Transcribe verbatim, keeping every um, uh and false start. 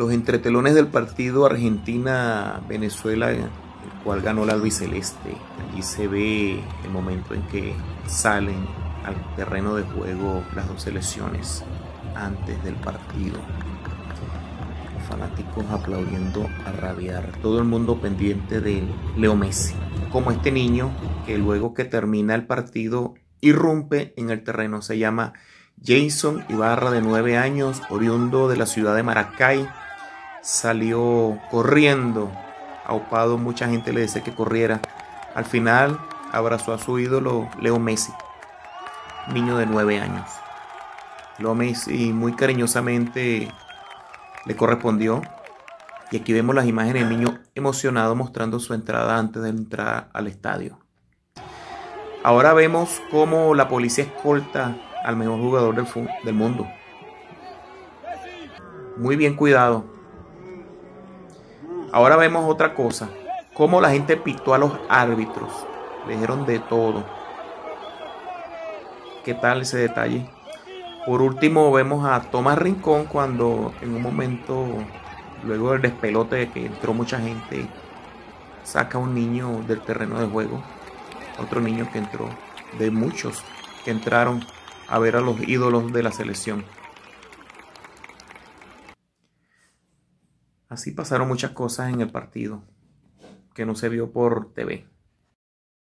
los entretelones del partido Argentina-Venezuela, el cual ganó la albiceleste. Allí se ve el momento en que salen al terreno de juego las dos selecciones antes del partido. Los fanáticos aplaudiendo a rabiar, todo el mundo pendiente de Leo Messi, como este niño que luego que termina el partido irrumpe en el terreno. Se llama Jason Ibarra, de nueve años, oriundo de la ciudad de Maracay. Salió corriendo, aupado, mucha gente le decía que corriera. Al final abrazó a su ídolo Leo Messi, niño de nueve años. Leo Messi muy cariñosamente le correspondió. Y aquí vemos las imágenes del niño emocionado mostrando su entrada antes de entrar al estadio. Ahora vemos cómo la policía escolta al mejor jugador del, del mundo. Muy bien cuidado. Ahora vemos otra cosa. Cómo la gente pitó a los árbitros. Le dijeron de todo. ¿Qué tal ese detalle? Por último vemos a Tomás Rincón cuando en un momento, luego del despelote de que entró mucha gente, saca a un niño del terreno de juego. Otro niño que entró, de muchos que entraron a ver a los ídolos de la selección. Así pasaron muchas cosas en el partido que no se vio por T V.